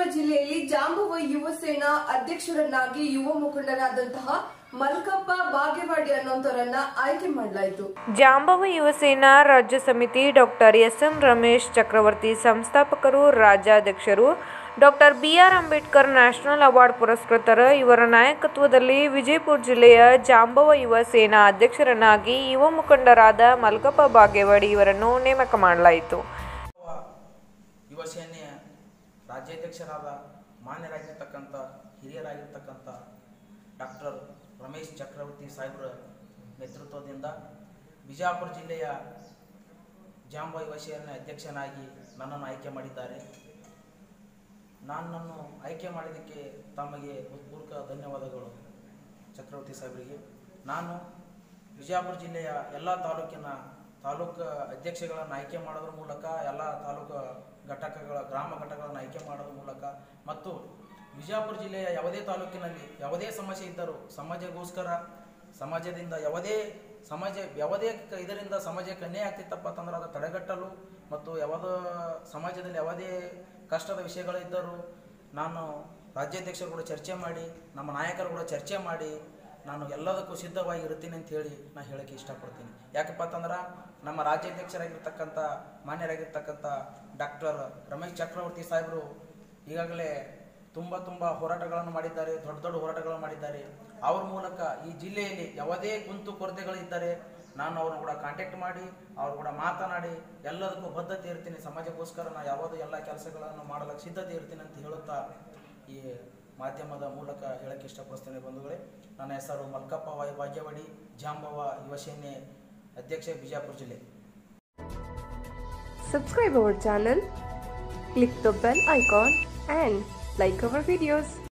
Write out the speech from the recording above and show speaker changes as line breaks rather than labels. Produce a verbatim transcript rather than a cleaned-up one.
ಜಿಲ್ಲೆಯಲ್ಲಿ ಜಾಂಬವ ಯುವ ಸೇನಾ ಅಧ್ಯಕ್ಷರನ್ನಾಗಿ ಯುವ ಮುಖಂಡನಾದಂತಹ ಮಲ್ಕಪ್ಪ ಬಾಗೇವಾಡಿ ಅನ್ನೋಂತವರನ್ನ ಆಯ್ಕೆ ಮಾಡಲಾಯಿತು.
ಜಾಂಬವ ಯುವ ಸೇನಾ ರಾಜ್ಯ ಸಮಿತಿ doctor S M Ramesh Chakravarthi ಸಂಸ್ಥಾಪಕರು, ರಾಜ್ಯಾಧ್ಯಕ್ಷರು doctor B R Ambedkar national award ಪುರಸ್ಕೃತರ ಇವರ ನಾಯಕತ್ವದಲ್ಲಿ ವಿಜಯಪುರ ಜಿಲ್ಲೆಯ ಜಾಂಬವ ಯುವ ಸೇನಾ ಅಧ್ಯಕ್ಷರನ್ನಾಗಿ ಯುವ ಮುಖಂಡರಾದ ಮಲ್ಕಪ್ಪ ಬಾಗೇವಾಡಿ ಇವರನ್ನು ನೇಮಕ ಮಾಡಲಾಯಿತು.
ಯುವ ಸೇನೆಯ ರಾಜ್ಯಾಧ್ಯಕ್ಷರಾದ ಮಾನ್ಯರಾಗಿರ್ತಕ್ಕಂಥ ಹಿರಿಯರಾಗಿರ್ತಕ್ಕಂಥ ಡಾಕ್ಟರ್ ರಮೇಶ್ ಚಕ್ರವರ್ತಿ ಸಾಹೇಬರ ನೇತೃತ್ವದಿಂದ ಬಿಜಾಪುರ ಜಿಲ್ಲೆಯ ಜಾಂಬವ ಯುವ ಸೇನೆ ಅಧ್ಯಕ್ಷನಾಗಿ ನನ್ನನ್ನು ಆಯ್ಕೆ ಮಾಡಿದ್ದಾರೆ. ನನ್ನನ್ನು ಆಯ್ಕೆ ಮಾಡಿದ್ದಕ್ಕೆ ತಮಗೆ ಹೃತ್ಪೂರ್ವಕ ಧನ್ಯವಾದಗಳು ಚಕ್ರವರ್ತಿ ಸಾಹೇಬರಿಗೆ. ನಾನು ಬಿಜಾಪುರ ಜಿಲ್ಲೆಯ ಎಲ್ಲ ತಾಲೂಕಿನ ತಾಲೂಕು ಅಧ್ಯಕ್ಷಗಳನ್ನು ಆಯ್ಕೆ ಮಾಡೋದ್ರ ಮೂಲಕ, ಎಲ್ಲ ತಾಲೂಕು ಘಟಕಗಳ ಗ್ರಾಮ ಘಟಕಗಳನ್ನು ಆಯ್ಕೆ ಮಾಡೋದ್ರ ಮೂಲಕ ಮತ್ತು ಬಿಜಾಪುರ ಜಿಲ್ಲೆಯ ಯಾವುದೇ ತಾಲೂಕಿನಲ್ಲಿ ಯಾವುದೇ ಸಮಸ್ಯೆ ಇದ್ದರೂ ಸಮಾಜಗೋಸ್ಕರ ಸಮಾಜದಿಂದ ಯಾವುದೇ ಸಮಾಜ ಯಾವುದೇ ಇದರಿಂದ ಸಮಾಜಕ್ಕೆ ಅನ್ಯಾಯ ಆಗ್ತಿತ್ತಪ್ಪ ಅಂತಂದ್ರೆ ಅದು ತಡೆಗಟ್ಟಲು ಮತ್ತು ಯಾವುದೋ ಸಮಾಜದಲ್ಲಿ ಯಾವುದೇ ಕಷ್ಟದ ವಿಷಯಗಳಿದ್ದರೂ ನಾನು ರಾಜ್ಯಾಧ್ಯಕ್ಷರು ಕೂಡ ಚರ್ಚೆ ಮಾಡಿ, ನಮ್ಮ ನಾಯಕರು ಕೂಡ ಚರ್ಚೆ ಮಾಡಿ ನಾನು ಎಲ್ಲದಕ್ಕೂ ಸಿದ್ಧವಾಗಿ ಇರ್ತೀನಿ ಅಂತ ಹೇಳಿ ನಾನು ಹೇಳೋಕ್ಕೆ ಇಷ್ಟಪಡ್ತೀನಿ. ಯಾಕಪ್ಪ ಅಂತಂದ್ರೆ ನಮ್ಮ ರಾಜ್ಯಾಧ್ಯಕ್ಷರಾಗಿರ್ತಕ್ಕಂಥ ಮಾನ್ಯರಾಗಿರ್ತಕ್ಕಂಥ ಡಾಕ್ಟರ್ ರಮೇಶ್ ಚಕ್ರವರ್ತಿ ಸಾಹೇಬರು ಈಗಾಗಲೇ ತುಂಬ ತುಂಬ ಹೋರಾಟಗಳನ್ನು ಮಾಡಿದ್ದಾರೆ, ದೊಡ್ಡ ದೊಡ್ಡ ಹೋರಾಟಗಳನ್ನು ಮಾಡಿದ್ದಾರೆ. ಅವ್ರ ಮೂಲಕ ಈ ಜಿಲ್ಲೆಯಲ್ಲಿ ಯಾವುದೇ ಕುಂತು ಕೊರತೆಗಳಿದ್ದರೆ ನಾನು ಅವ್ರನ್ನ ಕೂಡ ಕಾಂಟ್ಯಾಕ್ಟ್ ಮಾಡಿ ಅವ್ರು ಕೂಡ ಮಾತನಾಡಿ ಎಲ್ಲದಕ್ಕೂ ಬದ್ಧತೆ ಇರ್ತೀನಿ, ಸಮಾಜಕ್ಕೋಸ್ಕರ ನಾನು ಯಾವುದು ಎಲ್ಲ ಕೆಲಸಗಳನ್ನು ಮಾಡಲಿಕ್ಕೆ ಸಿದ್ಧತೆ ಇರ್ತೀನಿ ಅಂತ ಹೇಳುತ್ತಾ ಈ ಮಾಧ್ಯಮದ ಮೂಲಕ ಹೇಳಕ್ಕೆ ಇಷ್ಟಪಡಿಸ್ತೇನೆ. ಬಂಧುಗಳೇ, ನನ್ನ ಹೆಸರು ಮಲ್ಕಪ್ಪ ಬಾಗೇವಾಡಿ, ಜಾಂಬವ ಯುವ ಸೇನೆ ಅಧ್ಯಕ್ಷ, ಬಿಜಾಪುರ ಜಿಲ್ಲೆ.
Subscribe our channel, click the bell icon and like our videos.